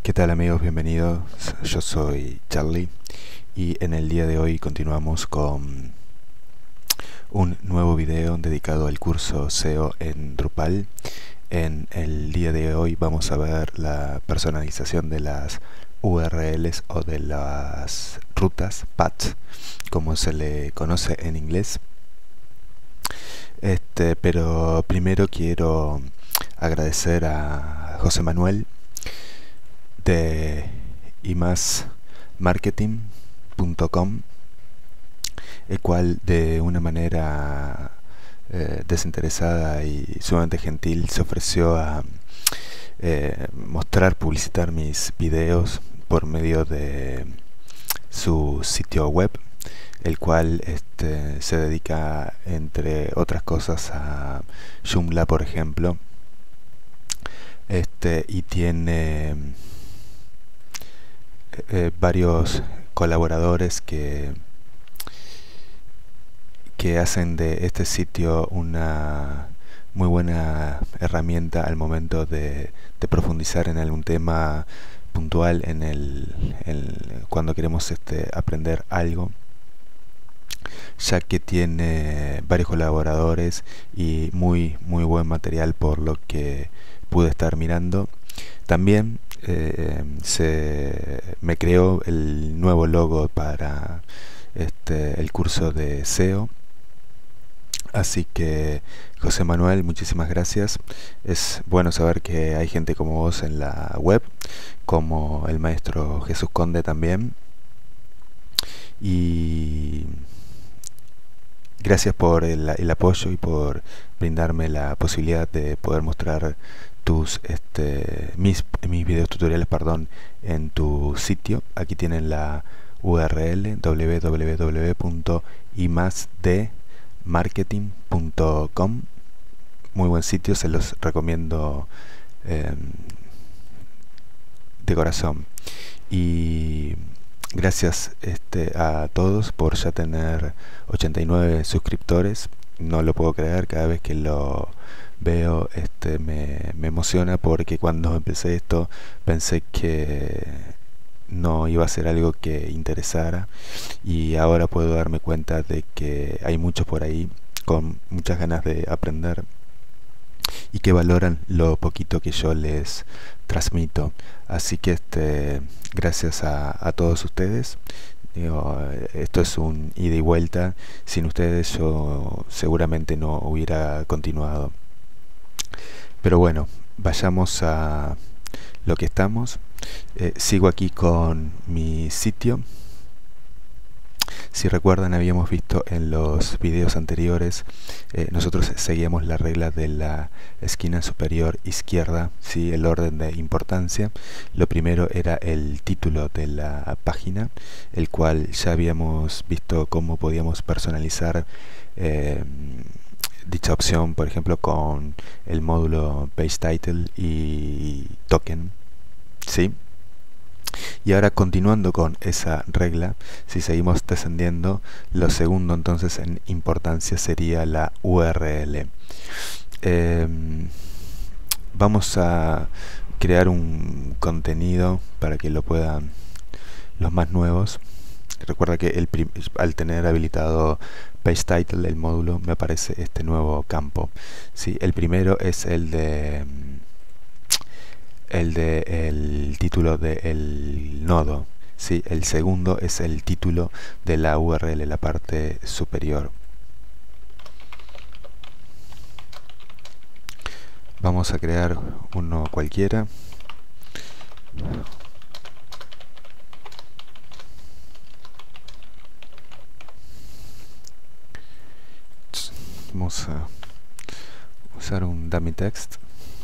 ¿Qué tal amigos? Bienvenidos. Yo soy Charlie y en el día de hoy continuamos con un nuevo video dedicado al curso SEO en Drupal. En el día de hoy vamos a ver la personalización de las URLs o de las rutas paths, como se le conoce en inglés. Pero primero quiero agradecer a José Manuel de imasmarketing.com, el cual de una manera desinteresada y sumamente gentil se ofreció a publicitar mis videos por medio de su sitio web, el cual se dedica, entre otras cosas, a Joomla, por ejemplo, y tiene varios colaboradores que hacen de este sitio una muy buena herramienta al momento de profundizar en algún tema puntual cuando queremos aprender algo, ya que tiene varios colaboradores y muy buen material por lo que pude estar mirando. También me creó el nuevo logo para el curso de SEO. Así que, José Manuel, muchísimas gracias. Es bueno saber que hay gente como vos en la web, como el maestro Jesús Conde también. Y gracias por el apoyo y por brindarme la posibilidad de poder mostrar mis videos tutoriales, en tu sitio. Aquí tienen la URL www.imasdmarketing.com. muy buen sitio, se los recomiendo de corazón. Y gracias a todos por ya tener 89 suscriptores. No lo puedo creer, cada vez que lo veo me emociona, porque cuando empecé esto pensé que no iba a ser algo que interesara, y ahora puedo darme cuenta de que hay muchos por ahí con muchas ganas de aprender y que valoran lo poquito que yo les transmito. Así que gracias a todos ustedes. Esto es un ida y vuelta. Sin ustedes yo seguramente no hubiera continuado. Pero bueno, vayamos a lo que estamos. Sigo aquí con mi sitio. Si recuerdan, habíamos visto en los videos anteriores, nosotros seguíamos la regla de la esquina superior izquierda, ¿sí? El orden de importancia. Lo primero era el título de la página, el cual ya habíamos visto cómo podíamos personalizar dicha opción, por ejemplo, con el módulo Page Title y Token, ¿sí? Y ahora, continuando con esa regla, si seguimos descendiendo, lo segundo entonces en importancia sería la URL. Vamos a crear un contenido para que lo puedan los más nuevos. Recuerda que al tener habilitado Page Title, el módulo, me aparece este nuevo campo, ¿sí? El primero es el título del nodo, ¿sí? El segundo es el título de la URL, la parte superior. Vamos a crear uno cualquiera. Vamos a usar un dummy text,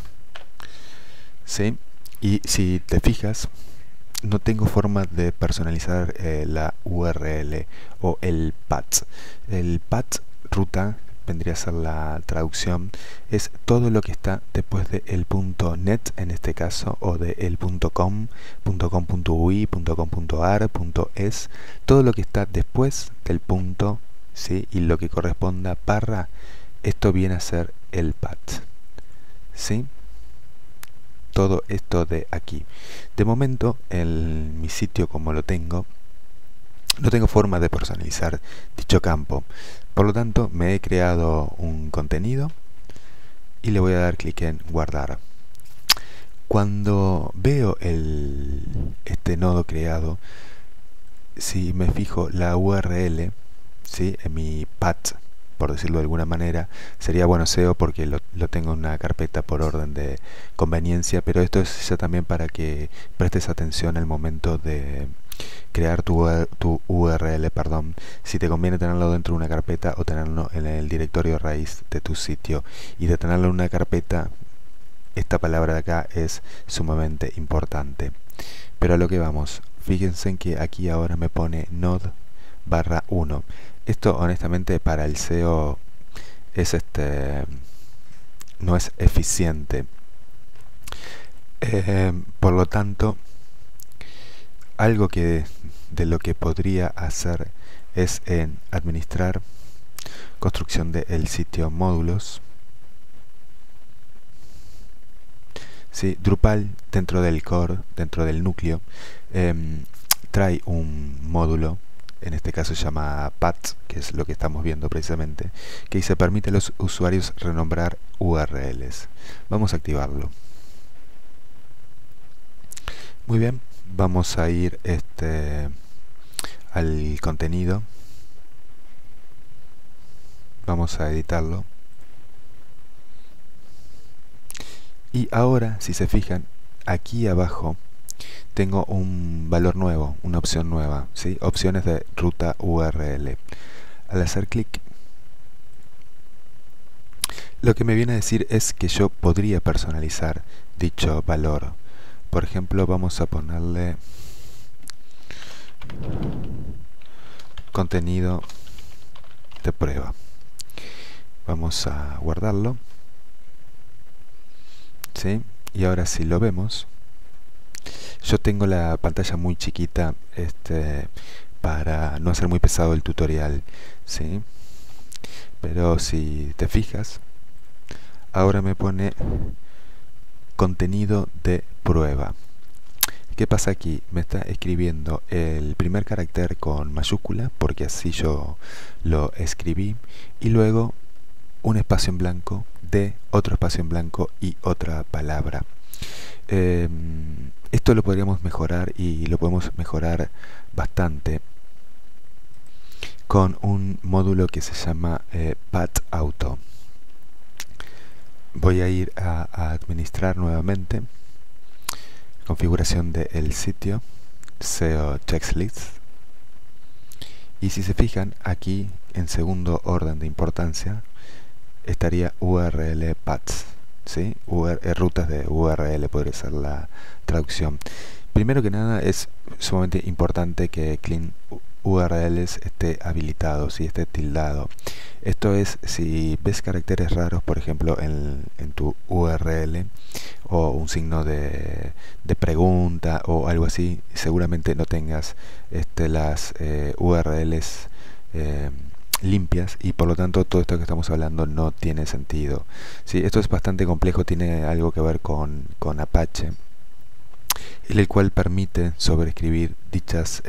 ¿sí? Y si te fijas, no tengo forma de personalizar la URL o el path. El path, ruta, vendría a ser la traducción, es todo lo que está después del .net en este caso, o del .com, .com.ui, .com.ar, .es, todo lo que está después del punto, ¿sí? Y lo que corresponda barra, esto viene a ser el path, ¿sí? todo esto de aquí. De momento, en mi sitio como lo tengo, no tengo forma de personalizar dicho campo. Por lo tanto, me he creado un contenido y le voy a dar clic en guardar. Cuando veo este nodo creado, si me fijo la URL, ¿sí?, en mi path, por decirlo de alguna manera, sería bueno SEO porque lo tengo en una carpeta por orden de conveniencia, pero esto es ya también para que prestes atención al momento de crear tu URL, perdón, si te conviene tenerlo dentro de una carpeta o tenerlo en el directorio raíz de tu sitio. Y de tenerlo en una carpeta, esta palabra de acá es sumamente importante. Pero a lo que vamos, fíjense en que aquí ahora me pone node/1. Esto honestamente para el SEO es no es eficiente. Por lo tanto, algo de lo que podría hacer es en administrar construcción del sitio módulos. ¿Sí? Drupal dentro del core, dentro del núcleo, trae un módulo, en este caso se llama path, que es lo que estamos viendo precisamente, que dice permite a los usuarios renombrar URLs. Vamos a activarlo. Muy bien, vamos a ir al contenido, vamos a editarlo. Y ahora, si se fijan, aquí abajo tengo un valor nuevo, una opción nueva, ¿sí? Opciones de ruta URL. Al hacer clic, lo que me viene a decir es que yo podría personalizar dicho valor. Por ejemplo, vamos a ponerle contenido de prueba. Vamos a guardarlo. ¿Sí? Y ahora si lo vemos, yo tengo la pantalla muy chiquita para no hacer muy pesado el tutorial, ¿sí? Pero si te fijas, ahora me pone contenido de prueba. ¿Qué pasa aquí? Me está escribiendo el primer carácter con mayúscula, porque así yo lo escribí, y luego un espacio en blanco, de otro espacio en blanco y otra palabra. Esto lo podríamos mejorar y lo podemos mejorar bastante con un módulo que se llama Path Auto. Voy a ir a administrar nuevamente, configuración del sitio, SEO checklist, y si se fijan aquí en segundo orden de importancia estaría URL paths, ¿sí? Rutas de URL podría ser la traducción. Primero que nada es sumamente importante que clean URLs esté habilitado, si esté tildado. Esto es, si ves caracteres raros, por ejemplo, en tu URL o un signo de pregunta o algo así, seguramente no tengas las URLs limpias y por lo tanto todo esto que estamos hablando no tiene sentido. ¿Sí? Esto es bastante complejo, tiene algo que ver con Apache, el cual permite sobreescribir dichas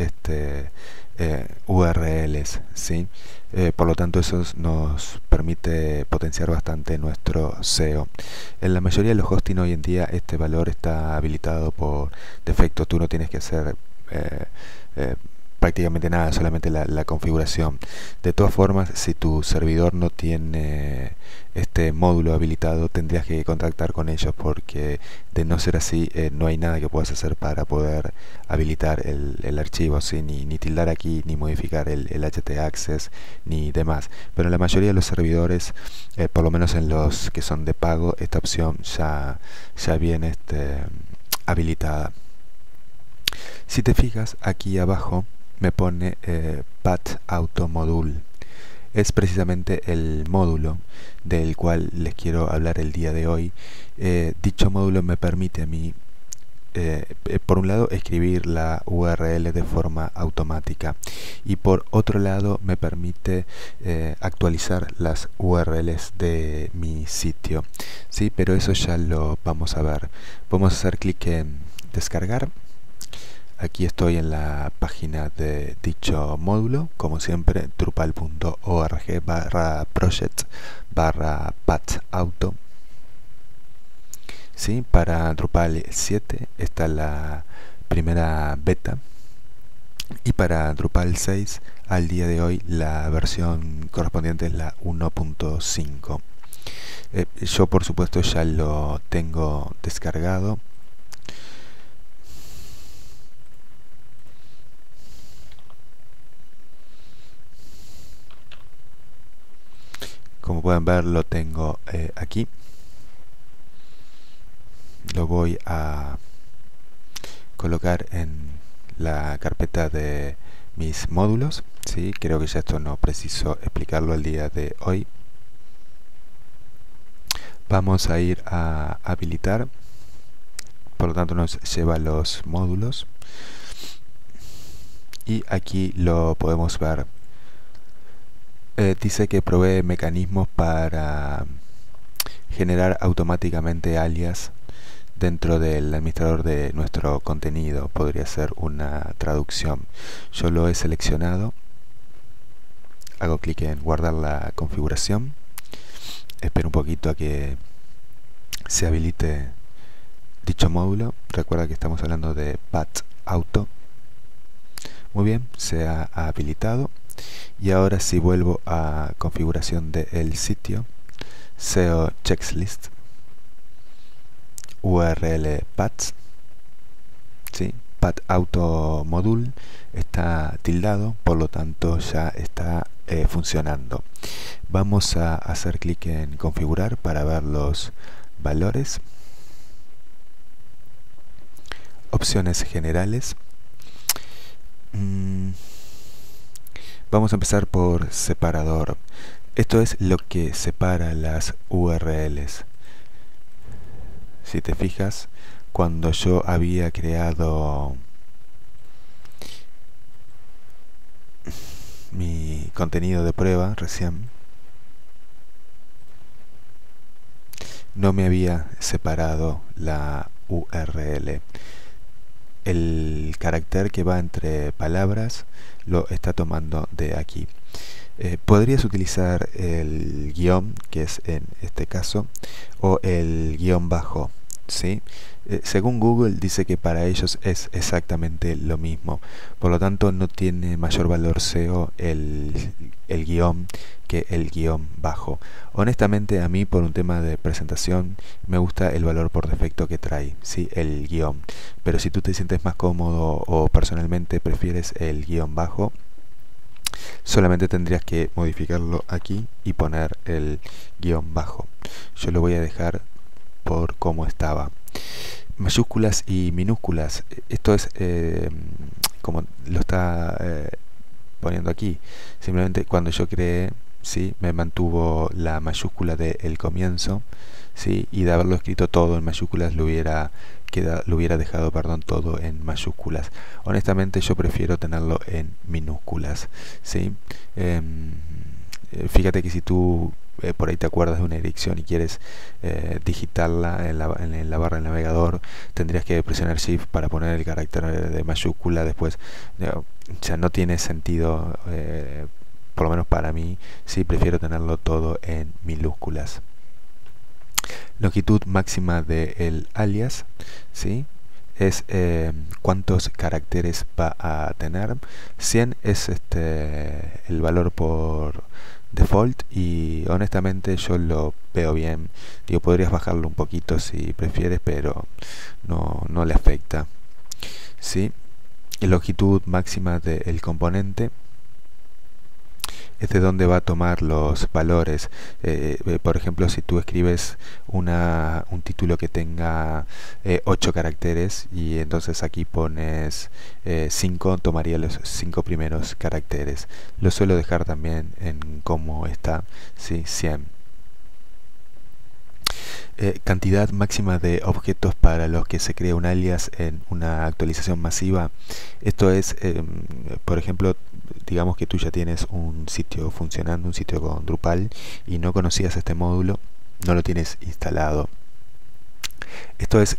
URLs, ¿sí? Por lo tanto eso nos permite potenciar bastante nuestro SEO. En la mayoría de los hosting hoy en día este valor está habilitado por defecto, tú no tienes que hacer prácticamente nada, solamente la configuración. De todas formas, si tu servidor no tiene este módulo habilitado, tendrías que contactar con ellos, porque de no ser así no hay nada que puedas hacer para poder habilitar el archivo, ¿sí? ni tildar aquí, ni modificar el htaccess, ni demás. Pero en la mayoría de los servidores, por lo menos en los que son de pago, esta opción ya viene habilitada. Si te fijas, aquí abajo me pone Path Auto Module. Es precisamente el módulo del cual les quiero hablar el día de hoy. Dicho módulo me permite a mí por un lado, escribir la URL de forma automática, y por otro lado me permite actualizar las URLs de mi sitio, ¿sí? Pero eso ya lo vamos a ver. Vamos a hacer clic en descargar. Aquí estoy en la página de dicho módulo, como siempre, drupal.org/project/patauto. ¿Sí? Para Drupal 7 está la primera beta, y para Drupal 6 al día de hoy la versión correspondiente es la 1.5. Yo por supuesto ya lo tengo descargado. Como pueden ver, lo tengo aquí. Lo voy a colocar en la carpeta de mis módulos, ¿sí? Creo que ya esto no preciso explicarlo el día de hoy. Vamos a ir a habilitar, por lo tanto nos lleva a los módulos, y aquí lo podemos ver. Dice que provee mecanismos para generar automáticamente alias dentro del administrador de nuestro contenido. Podría ser una traducción. Yo lo he seleccionado, hago clic en guardar la configuración, espero un poquito a que se habilite dicho módulo. Recuerda que estamos hablando de patauto. Muy bien, se ha habilitado. Y ahora si vuelvo a configuración del sitio, SEO checklist, URL paths, ¿sí? Patauto module está tildado, por lo tanto ya está funcionando. Vamos a hacer clic en configurar para ver los valores. Opciones generales. Vamos a empezar por separador. Esto es lo que separa las URLs. Si te fijas, cuando yo había creado mi contenido de prueba recién, no me había separado la URL. El carácter que va entre palabras lo está tomando de aquí. Podrías utilizar el guión, que es en este caso, o el guión bajo, ¿sí? Según Google dice que para ellos es exactamente lo mismo, por lo tanto no tiene mayor valor SEO el guión que el guión bajo. Honestamente, a mí, por un tema de presentación, me gusta el valor por defecto que trae, ¿sí? El guión. Pero si tú te sientes más cómodo o personalmente prefieres el guión bajo, solamente tendrías que modificarlo aquí y poner el guión bajo. Yo lo voy a dejar por como estaba. Mayúsculas y minúsculas, esto es como lo está poniendo aquí. Simplemente cuando yo creé, ¿sí? Me mantuvo la mayúscula del comienzo, ¿sí? Y de haberlo escrito todo en mayúsculas lo hubiera dejado, perdón, todo en mayúsculas. Honestamente yo prefiero tenerlo en minúsculas, ¿sí? Fíjate que si tú por ahí te acuerdas de una dirección y quieres digitarla en la barra del navegador, tendrías que presionar Shift para poner el carácter de mayúscula. Después ya no tiene sentido, por lo menos para mí. Sí, prefiero tenerlo todo en minúsculas. Longitud máxima del alias, ¿sí? Es cuántos caracteres va a tener. 100 es el valor por default, y honestamente yo lo veo bien. Digo, podrías bajarlo un poquito si prefieres, pero no le afecta, ¿sí? Longitud máxima del componente es de donde va a tomar los valores. Por ejemplo, si tú escribes un título que tenga 8 caracteres y entonces aquí pones 5, tomaría los 5 primeros caracteres. Lo suelo dejar también en cómo está, ¿sí? 100. Cantidad máxima de objetos para los que se crea un alias en una actualización masiva. Esto es, por ejemplo, digamos que tú ya tienes un sitio funcionando, un sitio con Drupal, y no conocías este módulo, no lo tienes instalado. Esto es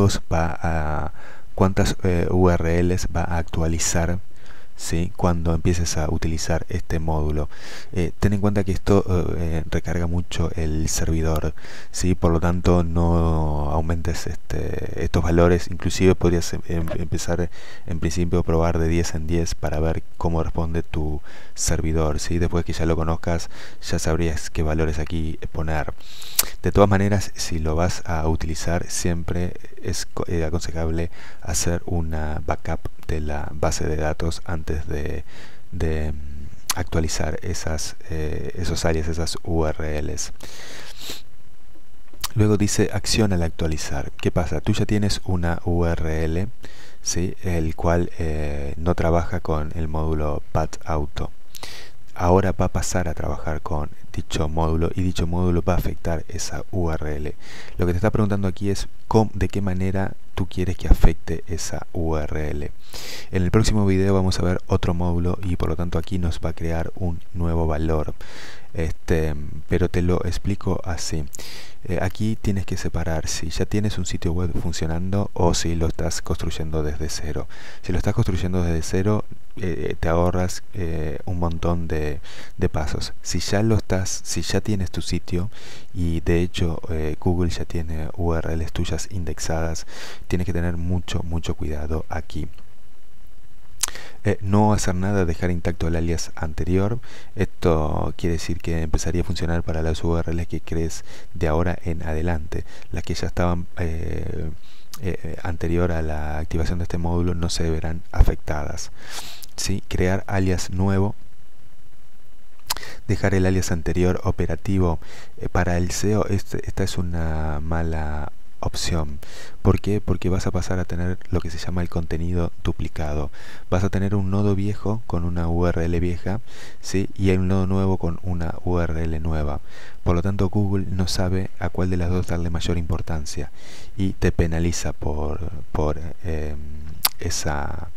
cuántas URLs va a actualizar, ¿sí?, cuando empieces a utilizar este módulo. Ten en cuenta que esto recarga mucho el servidor, ¿sí? Por lo tanto, no aumentes estos valores. Inclusive podrías empezar en principio a probar de 10 en 10 para ver cómo responde tu servidor, ¿sí? Después que ya lo conozcas, ya sabrías qué valores aquí poner. De todas maneras, si lo vas a utilizar, siempre es aconsejable hacer una backup de la base de datos antes de actualizar esos alias, esas URLs. Luego dice acción al actualizar. ¿Qué pasa? Tú ya tienes una URL, ¿sí?, el cual no trabaja con el módulo patauto. Ahora va a pasar a trabajar con dicho módulo, y dicho módulo va a afectar esa URL. Lo que te está preguntando aquí es de qué manera tú quieres que afecte esa URL. En el próximo video vamos a ver otro módulo, y por lo tanto aquí nos va a crear un nuevo valor. Pero te lo explico así. Aquí tienes que separar si ya tienes un sitio web funcionando o si lo estás construyendo desde cero. Si lo estás construyendo desde cero, te ahorras un montón de pasos. Si ya tienes tu sitio, y de hecho Google ya tiene URLs tuyas indexadas, tienes que tener mucho cuidado aquí. No hacer nada, dejar intacto el alias anterior. Esto quiere decir que empezaría a funcionar para las URLs que crees de ahora en adelante. Las que ya estaban anterior a la activación de este módulo no se verán afectadas, ¿sí? Crear alias nuevo. Dejar el alias anterior operativo. Para el SEO esta es una mala opción. ¿Por qué? Porque vas a pasar a tener lo que se llama el contenido duplicado. Vas a tener un nodo viejo con una URL vieja, ¿sí?, y un nodo nuevo con una URL nueva. Por lo tanto, Google no sabe a cuál de las dos darle mayor importancia, y te penaliza por esa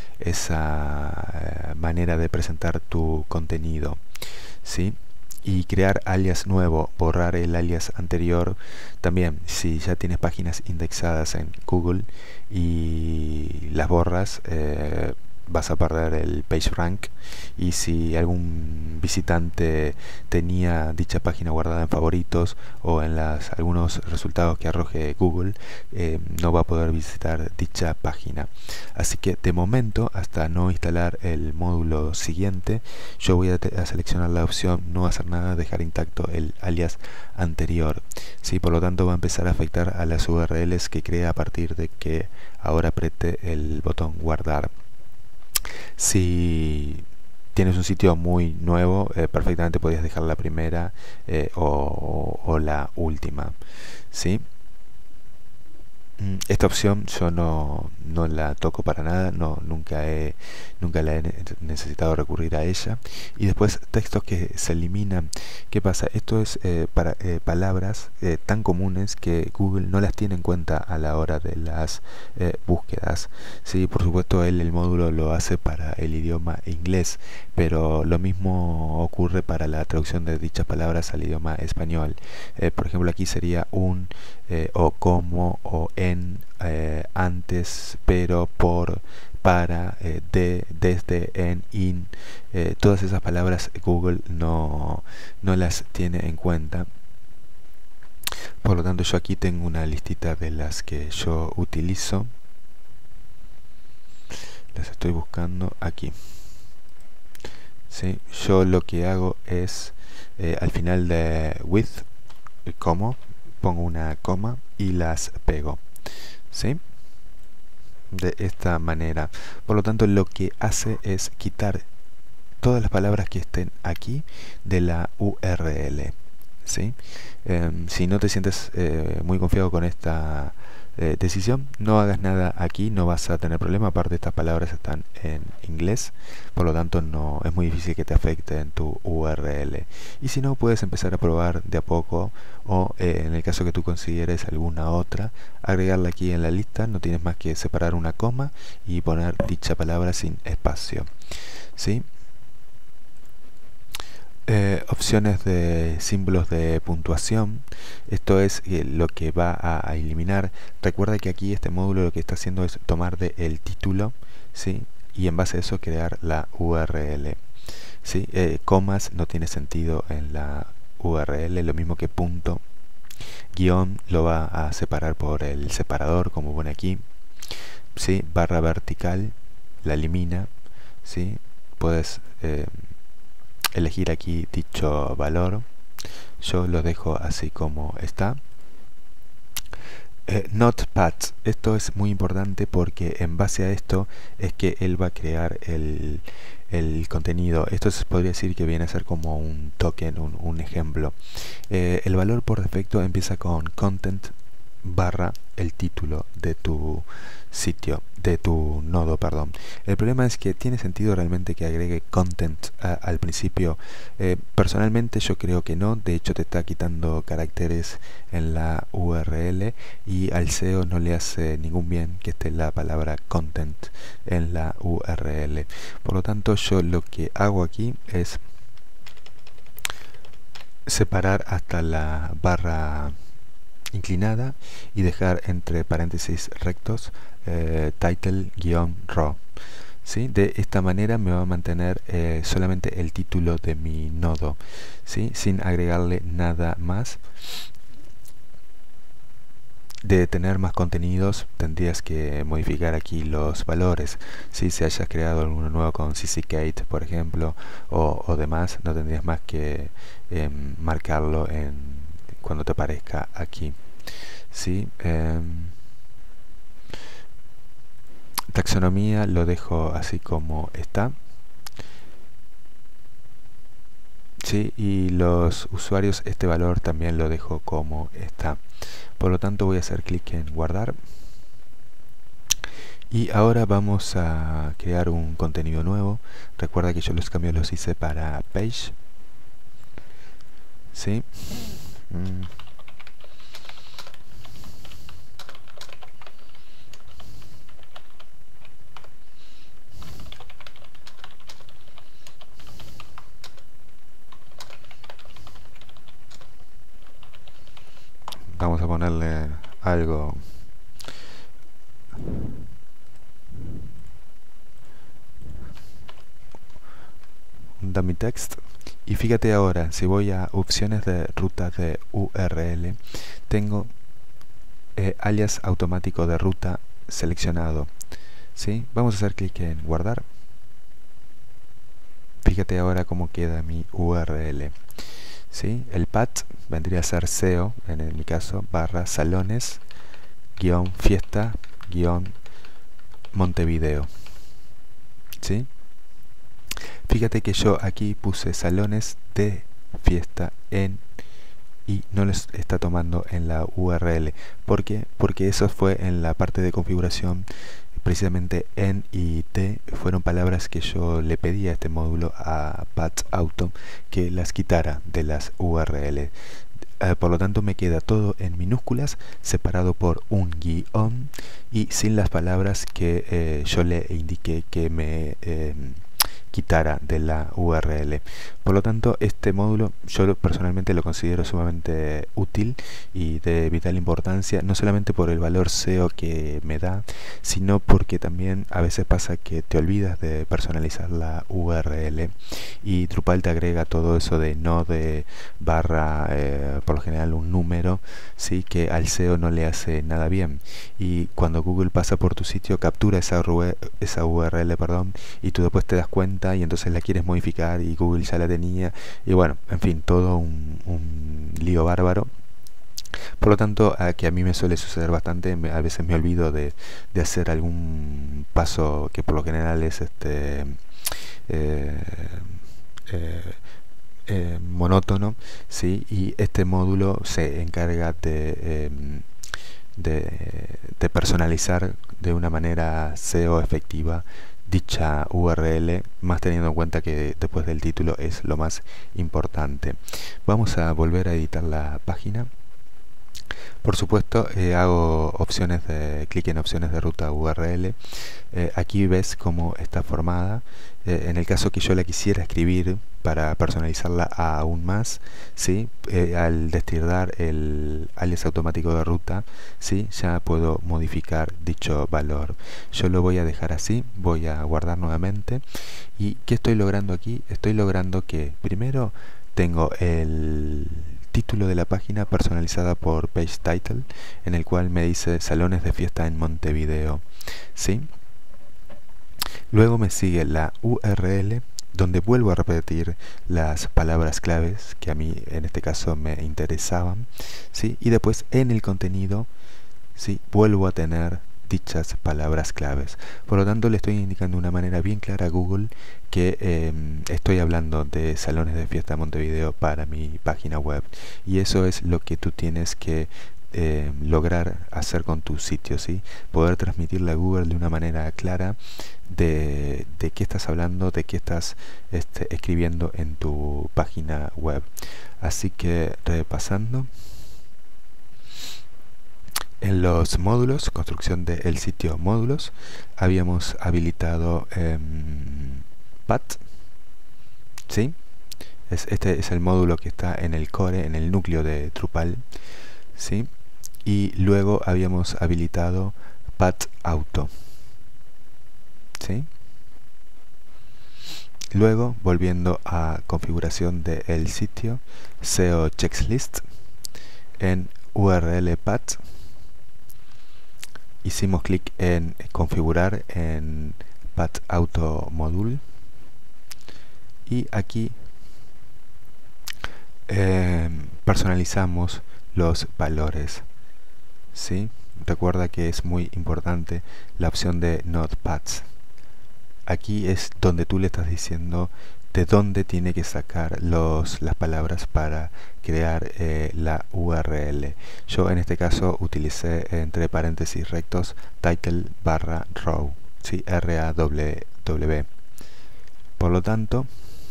manera de presentar tu contenido, ¿sí? Y crear alias nuevo, borrar el alias anterior. También, si ya tienes páginas indexadas en Google y las borras, vas a perder el PageRank, y si algún visitante tenía dicha página guardada en favoritos o en algunos resultados que arroje Google, no va a poder visitar dicha página. Así que de momento, hasta no instalar el módulo siguiente, yo voy a seleccionar la opción no hacer nada, dejar intacto el alias anterior, ¿sí? Por lo tanto, va a empezar a afectar a las URLs que crea a partir de que ahora apriete el botón guardar. Si tienes un sitio muy nuevo, perfectamente podrías dejar la primera o la última, ¿sí? Esta opción yo no la toco para nada, nunca la he necesitado recurrir a ella. Y después, textos que se eliminan. ¿Qué pasa? Esto es para palabras tan comunes que Google no las tiene en cuenta a la hora de las búsquedas, ¿sí? Por supuesto, el módulo lo hace para el idioma inglés, pero lo mismo ocurre para la traducción de dichas palabras al idioma español. Por ejemplo, aquí sería un, o como, o en, antes, pero, por, para, de, desde, en, in. Todas esas palabras Google no las tiene en cuenta. Por lo tanto, yo aquí tengo una listita de las que yo utilizo. Las estoy buscando aquí, ¿sí? Yo lo que hago es al final de with, como, pongo una coma y las pego, ¿sí? De esta manera. Por lo tanto, lo que hace es quitar todas las palabras que estén aquí de la URL, ¿sí? Si no te sientes muy confiado con esta decisión. No hagas nada aquí, no vas a tener problema. Aparte, estas palabras están en inglés, por lo tanto no es muy difícil que te afecte en tu URL. Y si no, puedes empezar a probar de a poco, o en el caso que tú consideres alguna otra, agregarla aquí en la lista. No tienes más que separar una coma y poner dicha palabra sin espacio, ¿sí? Opciones de símbolos de puntuación. Esto es lo que va a eliminar. Recuerda que aquí este módulo lo que está haciendo es tomar el título, ¿sí? Y en base a eso crear la URL, ¿sí? Comas no tiene sentido en la URL, lo mismo que punto. Guión lo va a separar por el separador, como pone aquí, ¿sí? Barra vertical la elimina, ¿sí? Puedes elegir aquí dicho valor. Yo lo dejo así como está. Notepad, esto es muy importante porque en base a esto es que él va a crear el contenido. Esto se podría decir que viene a ser como un token, un ejemplo. El valor por defecto empieza con content barra el título de tu sitio, de tu nodo, perdón. El problema es que tiene sentido realmente que agregue content al principio. Personalmente yo creo que no. De hecho te está quitando caracteres en la URL y al SEO no le hace ningún bien que esté la palabra content en la URL. Por lo tanto, yo lo que hago aquí es separar hasta la barra inclinada y dejar entre paréntesis rectos title-raw, ¿sí? De esta manera me va a mantener solamente el título de mi nodo, ¿sí? Sin agregarle nada más. De tener más contenidos tendrías que modificar aquí los valores. Si se hayas creado alguno nuevo con CCKate, por ejemplo, o demás, no tendrías más que marcarlo cuando te aparezca aquí, ¿sí? Taxonomía lo dejo así como está, ¿sí? Y los usuarios, este valor también lo dejo como está. Por lo tanto voy a hacer clic en guardar. Y ahora vamos a crear un contenido nuevo. Recuerda que yo los cambios los hice para page, ¿sí? Vamos a ponerle algo. Un dummy text. Y fíjate ahora, si voy a opciones de ruta de URL, tengo alias automático de ruta seleccionado, ¿sí? Vamos a hacer clic en guardar. Fíjate ahora cómo queda mi URL, ¿sí? El path vendría a ser SEO, en mi caso, barra salones, guión fiesta, guión Montevideo, ¿sí? Fíjate que yo aquí puse salones de fiesta y no les está tomando en la URL. ¿Por qué? Porque eso fue en la parte de configuración. Precisamente en y t fueron palabras que yo le pedí a este módulo, a Path Auto, que las quitara de las URL. Por lo tanto me queda todo en minúsculas, separado por un guión y sin las palabras que yo le indiqué que me quitara de la URL. Por lo tanto, este módulo yo personalmente lo considero sumamente útil y de vital importancia, no solamente por el valor SEO que me da, sino porque también a veces pasa que te olvidas de personalizar la URL y Drupal te agrega todo eso de node barra, por lo general un número, ¿sí? Que al SEO no le hace nada bien, y cuando Google pasa por tu sitio captura esa URL, perdón, y tú después te das cuenta y entonces la quieres modificar y Google ya la tenía, y bueno, en fin, todo un lío bárbaro. Por lo tanto, que a mí me suele suceder bastante, a veces me olvido de hacer algún paso que por lo general es monótono, ¿sí? Y este módulo se encarga de personalizar de una manera SEO efectiva dicha URL, más teniendo en cuenta que después del título es lo más importante. Vamos a volver a editar la página. Por supuesto, hago opciones de clic en opciones de ruta URL. Aquí ves cómo está formada. En el caso que yo la quisiera escribir para personalizarla aún más, ¿sí? Al destildar el alias automático de ruta, ¿sí? Ya puedo modificar dicho valor. Yo lo voy a dejar así, voy a guardar nuevamente. ¿Y qué estoy logrando aquí? Estoy logrando que primero tengo el título de la página personalizada por Page Title, en el cual me dice salones de fiesta en Montevideo, ¿sí? Luego me sigue la URL, donde vuelvo a repetir las palabras claves que a mí en este caso me interesaban, ¿sí? Y después en el contenido, ¿sí? Vuelvo a tener dichas palabras claves. Por lo tanto, le estoy indicando de una manera bien clara a Google que estoy hablando de salones de fiesta de Montevideo para mi página web, y eso es lo que tú tienes que lograr hacer con tu sitio, ¿sí? Poder transmitirle a Google de una manera clara de qué estás hablando, de qué estás escribiendo en tu página web. Así que repasando, en los módulos, construcción del sitio módulos, habíamos habilitado PAT, ¿sí? Este es el módulo que está en el core, en el núcleo de Drupal, ¿sí? Y luego habíamos habilitado PAT Auto, ¿sí? Luego, volviendo a configuración del sitio, SEO Checklist, en URL PAT, hicimos clic en configurar en PAT Auto Module, y aquí personalizamos los valores, ¿sí? Recuerda que es muy importante la opción de Notepads. Aquí es donde tú le estás diciendo de dónde tiene que sacar las palabras para crear la URL. Yo en este caso utilicé entre paréntesis rectos title barra row, ¿sí? RAW. Por lo tanto,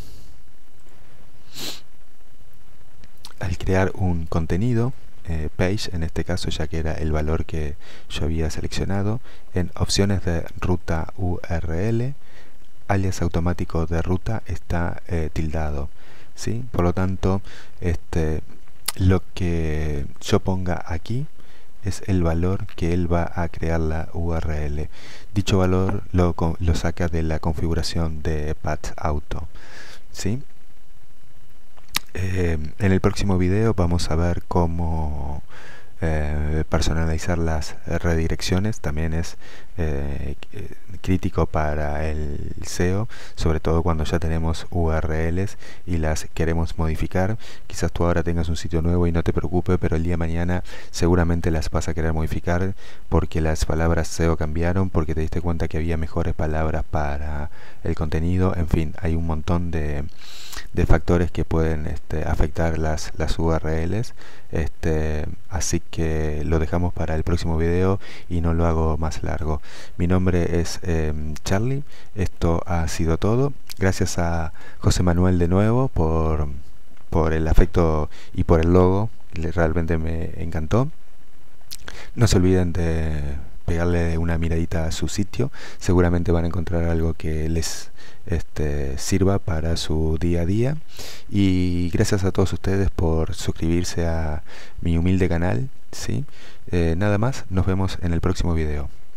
al crear un contenido, page en este caso, ya que era el valor que yo había seleccionado, en opciones de ruta URL, alias automático de ruta está tildado, ¿sí? Por lo tanto, lo que yo ponga aquí es el valor que él va a crear la URL. Dicho valor lo saca de la configuración de PAT Auto, ¿sí? En el próximo video vamos a ver cómo personalizar las redirecciones. También es crítico para el SEO, sobre todo cuando ya tenemos URLs y las queremos modificar. Quizás tú ahora tengas un sitio nuevo y no te preocupes, pero el día de mañana seguramente las vas a querer modificar porque las palabras SEO cambiaron, porque te diste cuenta que había mejores palabras para el contenido. En fin, hay un montón de factores que pueden afectar las URLs, así que lo dejamos para el próximo video y no lo hago más largo. Mi nombre es Charlie. Esto ha sido todo. Gracias a José Manuel de nuevo por el afecto y por el logo, realmente me encantó. No se olviden de pegarle una miradita a su sitio, seguramente van a encontrar algo que les sirva para su día a día. Y gracias a todos ustedes por suscribirse a mi humilde canal, ¿sí? Nada más, nos vemos en el próximo video.